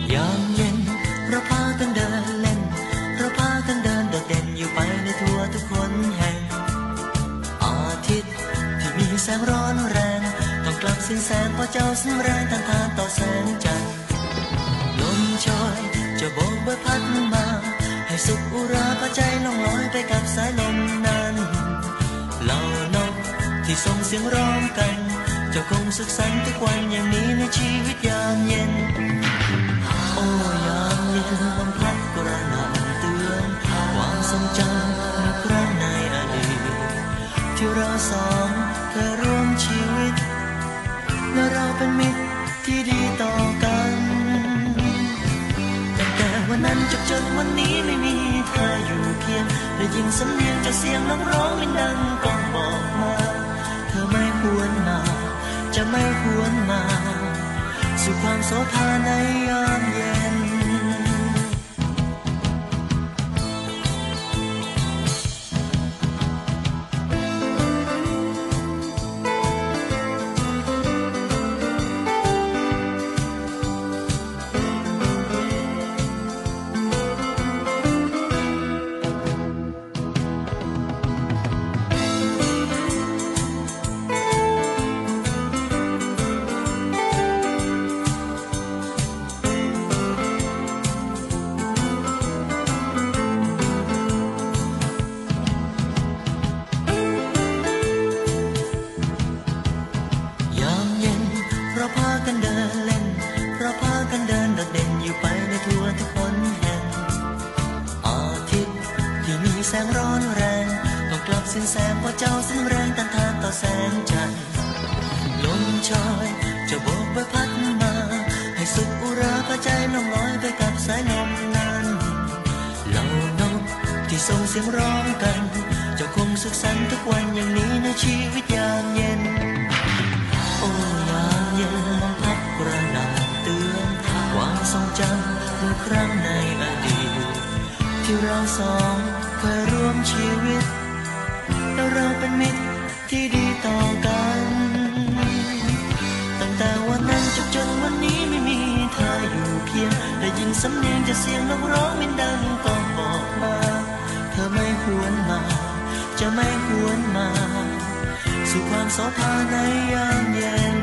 ยามเย็นเราพากันเดินเล่นเราพากันเดินโดดเด่นอยู่ไปในทั่วทุกคนแห่งอาทิตย์ที่มีแสงร้อนแรงต้องกลับสิ้นแสงเพราะเจ้าสำแรงต้านทานต่อแสงจันทร์ลมชอยจะโบกใบพัดมาให้สุขอุราพาใจล่องลอยไปกับสายลมนั้นเหล่านกที่ส่งเสียงร้องกันเจ้าคงสุขสันต์ทุกวันอย่างนี้ในชีวิตยามเย็นโอ้ยามเย็นลมพัดกระหน่ำเตือนความทรงจำเมื่อครั้งในอดีตที่เราสองเคยร่วมชีวิตและเราเป็นมิตรที่ดีต่อกันแต่วันนั้นจนวันนี้ไม่มีเธออยู่เคียงได้ยินสำเนียงจากเสียงนกร้องมันดังก้องบอกมาเธอไม่ควรมาจะไม่ควรมาสู่ความโศกาในยามเย็นเราพากันเดินเล่นเราพากันเดินโดดเด่นอยู่ไปในทั่วทุกคนแห่งอาทิตย์ที่มีแสงร้อนแรงต้องกลับสิ้นแสงเพราะเจ้าสิ้นแรงต้านทานต่อแสงจันทร์ลมชอยจะโบกใบพัดมาให้สุขอุราพาใจล่องลอยไปกับสายลมนั้นเหล่านกที่ส่งเสียงร้องกันเจ้าคงสุขสันต์ทุกวันอย่างนี้ในชีวิตยามเย็นโอ้ยามเย็นลมพัดกระหน่ำเตือนความทรงจำเมื่อครั้งในอดีตที่เราสองเคยร่วมชีวิตและเราเป็นมิตรที่ดีต่อกันตั้งแต่วันนั้นจนวันนี้ไม่มีเธออยู่เคียงได้ยินสำเนียงจากเสียงนกร้องมันดังก็บอกมาเธอไม่ควรมาจะไม่ควรมาสู่ความโศกาในยามเย็น